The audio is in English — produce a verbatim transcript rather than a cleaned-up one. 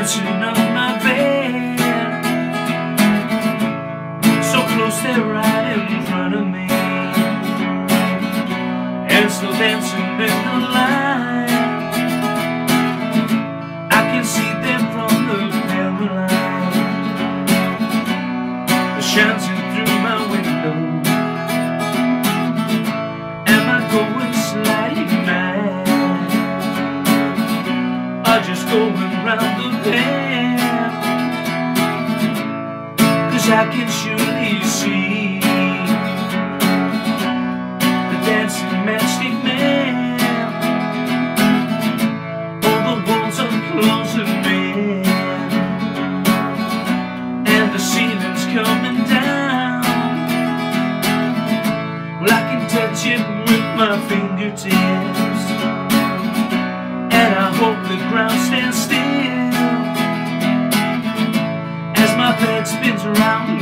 dancing on my bed, so close they're right in front of me, and still dancing in the light. I can see them from the pale light that shines in through my window. Am I going sliding mad, or just going round the bend? 'Cause I can surely see the dancing matchstick man. All the walls are closing in, and the ceiling's coming down. Well, I can touch it with my fingertips, and I hope the ground stands still as my bed spins around